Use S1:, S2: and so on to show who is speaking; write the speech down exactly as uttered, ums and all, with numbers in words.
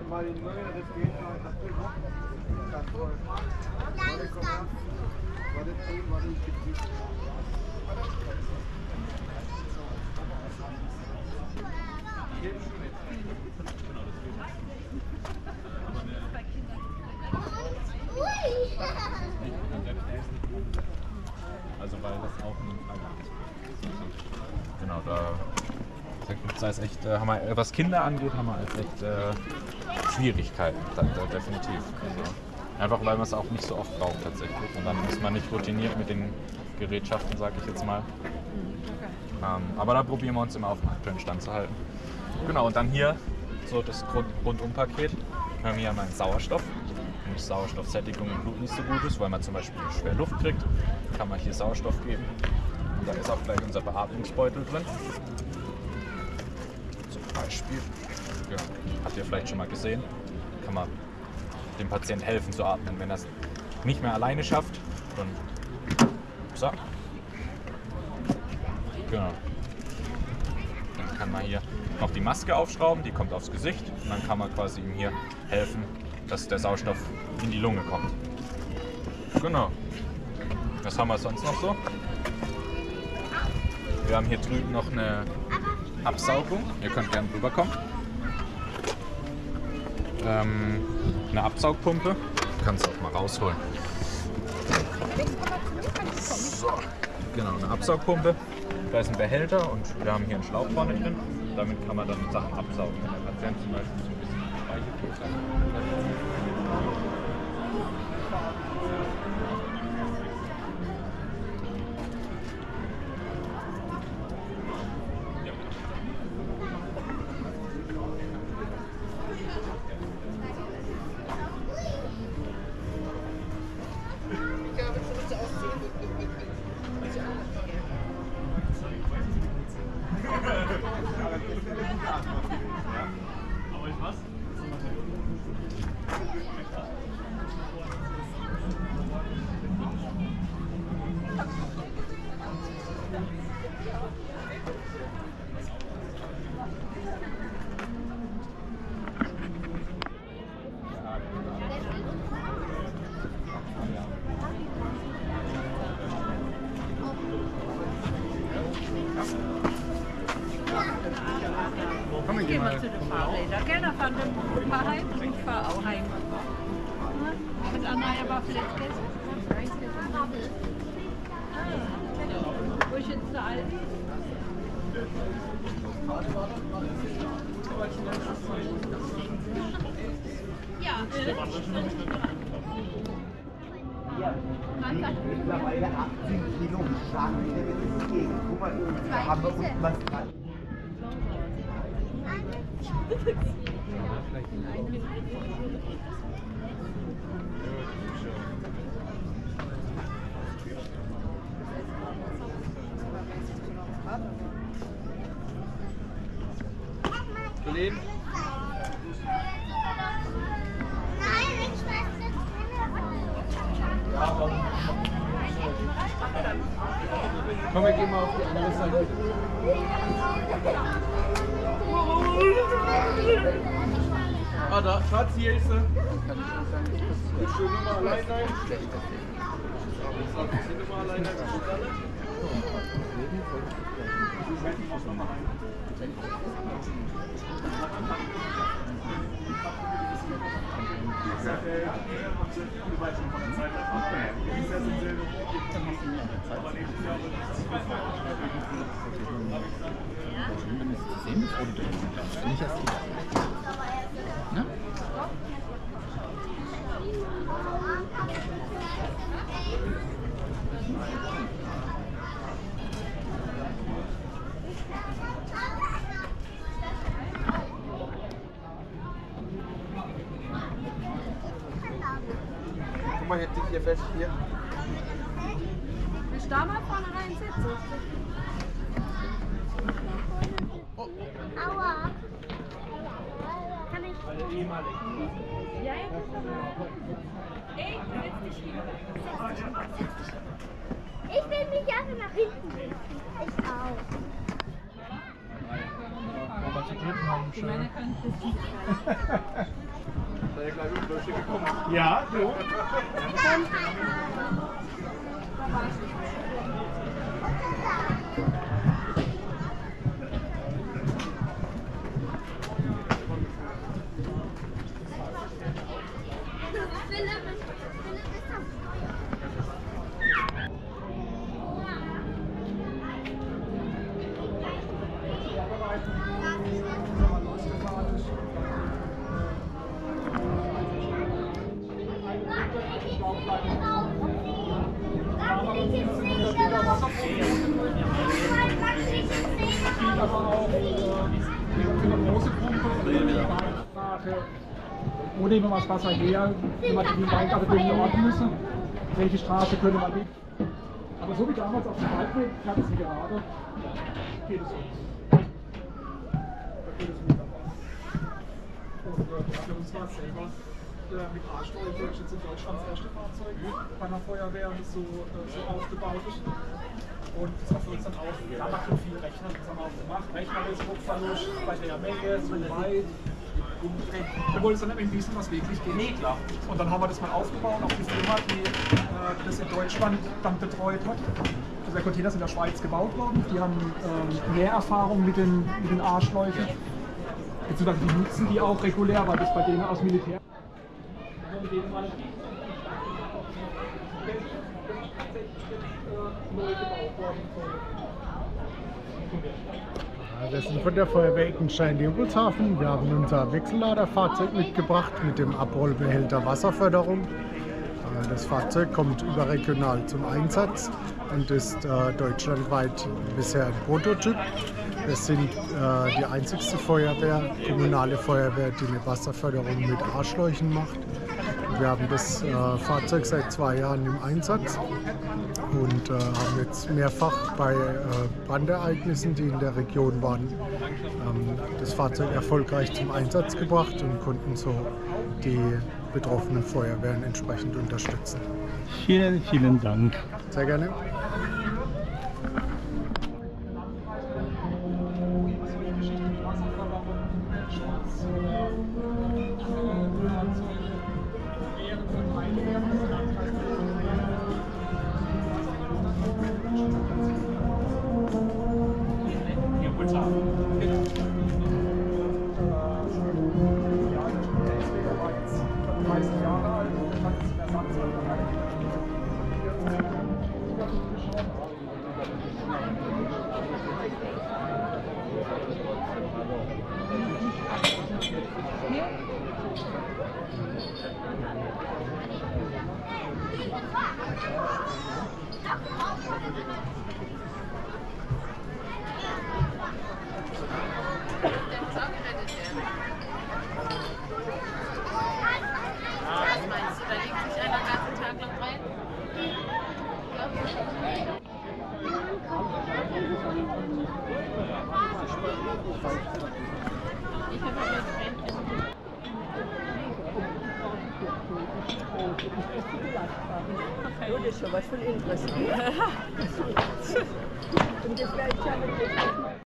S1: Also weil das auch ein Verlag ist. Genau, da da ist echt, äh, haben wir, was Kinder angeht, haben wir halt echt äh, Schwierigkeiten, da, da, definitiv. Also, einfach weil man es auch nicht so oft braucht tatsächlich. Und dann ist man nicht routiniert mit den Gerätschaften, sage ich jetzt mal. Ähm, aber da probieren wir uns immer auf den aktuellen Stand zu halten. Genau, und dann hier so das Grund Rundumpaket. Wir haben hier mal einen Sauerstoff. Wenn die Sauerstoffsättigung im Blut nicht so gut ist, weil man zum Beispiel schwer Luft kriegt, kann man hier Sauerstoff geben. Und da ist auch gleich unser Beatmungsbeutel drin. Zum Beispiel, ja, habt ihr vielleicht schon mal gesehen, kann man dem Patienten helfen zu atmen. Wenn er es nicht mehr alleine schafft, dann so. Genau. Dann kann man hier noch die Maske aufschrauben, die kommt aufs Gesicht und dann kann man quasi ihm hier helfen, dass der Sauerstoff in die Lunge kommt. Genau. Was haben wir sonst noch so? Wir haben hier drüben noch eine Absaugung. Ihr könnt gerne rüberkommen. Ähm, eine Absaugpumpe. Kannst du auch mal rausholen. So. Genau, eine Absaugpumpe. Da ist ein Behälter und wir haben hier einen Schlauch vorne drin. Damit kann man dann Sachen absaugen, wenn der Patient zum Beispiel so ein bisschen Speichel hat.
S2: Gehen wir zu den Fahrrädern. Gell, dann fahren wir ein paar heim und ich fahre auch heim. Mit erneuerbar Fleckes. Wo ist jetzt der Aldi? Ja.
S3: Mittlerweile achtzehn Kilo Schaden wieder mit entgegen. Guck mal, da haben wir unten was dran.
S4: Kollegen?
S3: Nein, ich weiß nicht.
S4: Ja, dann. Komm, wir gehen mal auf die andere Seite. Ah, da, Schatz, hier ist sie. Ist schön immer allein sein. Ich sag, wir sind immer allein sein. Guck mal, jetzt hier fest hier.
S2: Willst du da mal vorne reinsetzen?
S3: Aua. Kann ich?
S2: Ja, jetzt ist aber. Ey, setz dich hier.
S3: Ich will mich gerne nach hinten setzen. Ich auch.
S4: Kapazität haben
S2: Die Männer können das nicht.
S4: Da ja gleich Umbrüche gekommen.
S3: Ja, so.
S5: Wo nehmen wir das Wasser her, wenn wir die Weingarten orten müssen? Welche Straße können wir nehmen? Aber so wie damals auf dem Waldweg, ganz gerade, geht es uns. Da geht es wunderbar. Und äh, wir haben uns mal selber äh, mit A-Steuer, das ist jetzt in Deutschland das erste Fahrzeug bei einer Feuerwehr, das so, äh, so aufgebaut ist. Und das war für uns dann auch, ja, macht schon viel Rechnen, das haben wir auch gemacht. Rechnerisch, Druckverlust, bei der Menge, so weit. Wir wollten dann eben wissen, was wirklich geht. Nee, klar. Und dann haben wir das mal aufgebaut, auch die Firma, die äh, das in Deutschland dann betreut hat. Also der Container ist in der Schweiz gebaut worden. Die haben ähm, mehr Erfahrung mit den, mit den A-Schläuchen. Beziehungsweise die nutzen die auch regulär, weil das bei denen aus Militär.
S6: Wir sind von der Feuerwehr Eckenstein-Leopoldshafen. Wir haben unser Wechselladerfahrzeug mitgebracht mit dem Abrollbehälter Wasserförderung. Das Fahrzeug kommt überregional zum Einsatz und ist äh, deutschlandweit bisher ein Prototyp. Wir sind äh, die einzigste Feuerwehr, kommunale Feuerwehr, die eine Wasserförderung mit A-Schläuchen macht. Wir haben das äh, Fahrzeug seit zwei Jahren im Einsatz und äh, haben jetzt mehrfach bei äh, Brandereignissen, die in der Region waren, ähm, das Fahrzeug erfolgreich zum Einsatz gebracht und konnten so die betroffenen Feuerwehren entsprechend unterstützen.
S7: Vielen, vielen Dank.
S6: Sehr gerne.
S2: Das ist schon was von Interesse. Und das bleibt ja mit